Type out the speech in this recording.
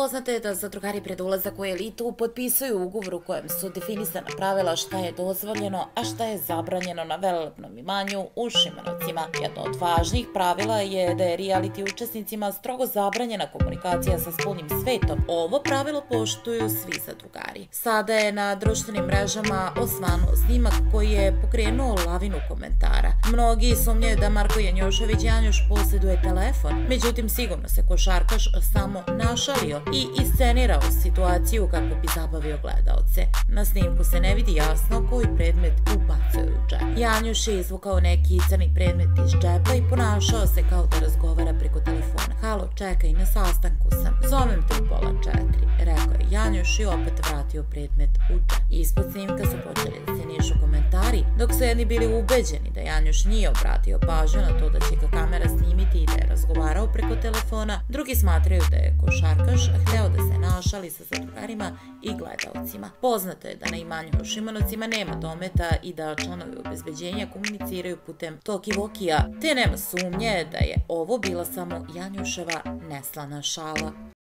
Poznato je da zadrugari pred ulazak u elitu potpisuju ugovor u kojem su definisana pravila šta je dozvoljeno, a šta je zabranjeno na velelepnom imanju u Šimanovcima. Jedno od važnijih pravila je da je reality učesnicima strogo zabranjena komunikacija sa spoljnim svetom. Ovo pravilo poštuju svi zadrugari. Sada je na društvenim mrežama osvanuo snimak koji je pokrenuo lavinu komentara. Mnogi sumnjaju da Marko Janjušević Janjuš posjeduje telefon, međutim sigurno se košarkaš samo našalio i iscenirao situaciju kako bi zabavio gledaoce. Na snimku se ne vidi jasno koji predmet ubacuje u džep. Janjuš je izvukao neki crni predmet iz džepa i ponašao se kao da razgovara preko telefona. Halo, čekaj, na sastanku sam. Zovem te u 3:30, rekao je Janjuš i opet vratio predmet u džep. Ispod snimka su počeli da se nišu komentari, dok su jedni bili ubeđeni da Janjuš nije obratio pažnju na to da će ga kamera snimiti i da je razgovarao preko telefona, drugi smatraju da je košarkaš hteo da se našali sa zadrugarima i gledaocima. Poznato je da na imanju u Šimanovcima nema dometa i da članovi obezbeđenja komuniciraju putem talkie-walkie-a, te nema sumnje da je ovo bila samo Janjuševa neslana šala.